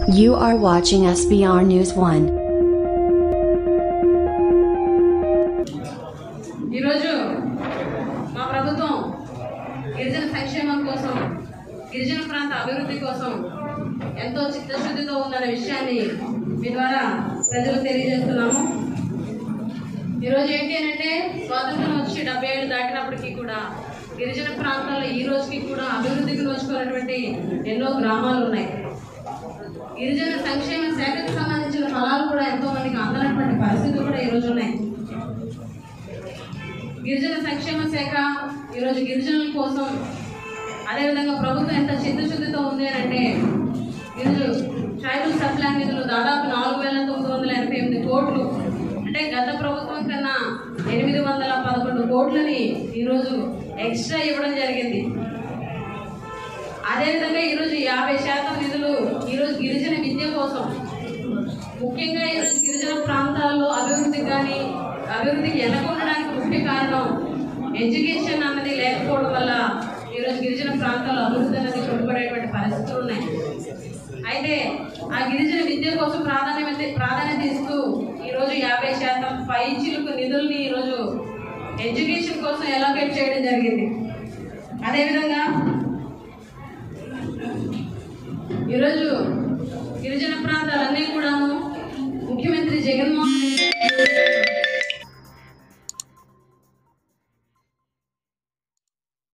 You are watching SBR NEWS1. ఈరోజు మా ప్రభుత్వం గిరిజన సంక్షేమం కోసం, గిరిజన ప్రాంత అభివృద్ధి కోసం ఎంతో చిత్తశుద్ధితో ఉందనే విషయాన్ని మీ ద్వారా ప్రజలకు తెలియజేస్తున్నాము. ఈరోజు ఏంటి అంటే స్వాతంత్రం వచ్చి 70 ఏళ్ళు దాటినప్పటికీ కూడా గిరిజన ప్రాంతాల్లో ఈ రోజుకి కూడా అభివృద్ధికి నోచుకున్నటువంటి ఎన్నో గ్రామాలు ఉన్నాయి. గిరిజన సంక్షేమ శాఖకు సంబంధించిన ఫలాలు కూడా ఎంతో మందికి అందనటువంటి పరిస్థితులు కూడా ఈరోజు ఉన్నాయి. గిరిజన సంక్షేమ శాఖ ఈరోజు గిరిజనుల కోసం, అదేవిధంగా ప్రభుత్వం ఎంత చిత్తశుద్ధితో ఉంది అని అంటే ఈరోజు ట్రైబల్ సప్లాన్ నిధులు దాదాపు 4,988 కోట్లు, అంటే గత ప్రభుత్వం కన్నా 811 కోట్లని ఈరోజు ఎక్స్ట్రా ఇవ్వడం జరిగింది. అదేవిధంగా ఈరోజు 50% నిధులు ఈరోజు గిరిజన విద్య కోసం, ముఖ్యంగా ఈరోజు గిరిజన ప్రాంతాల్లో అభివృద్ధికి వెనకొనడానికి ముఖ్య కారణం ఎడ్యుకేషన్ అన్నది లేకపోవడం వల్ల ఈరోజు గిరిజన ప్రాంతాల్లో అభివృద్ధి అనేది కుంటుపడేటువంటి పరిస్థితులు ఉన్నాయి. అయితే ఆ గిరిజన విద్య కోసం ప్రాధాన్యత ఇస్తూ ఈరోజు 50% పైచిలుకు నిధుల్ని ఈరోజు ఎడ్యుకేషన్ కోసం అలొకేట్ చేయడం జరిగింది. అదేవిధంగా ఈరోజు గిరిజన ప్రాంతాలన్నీ కూడాను ముఖ్యమంత్రి జగన్మోహన్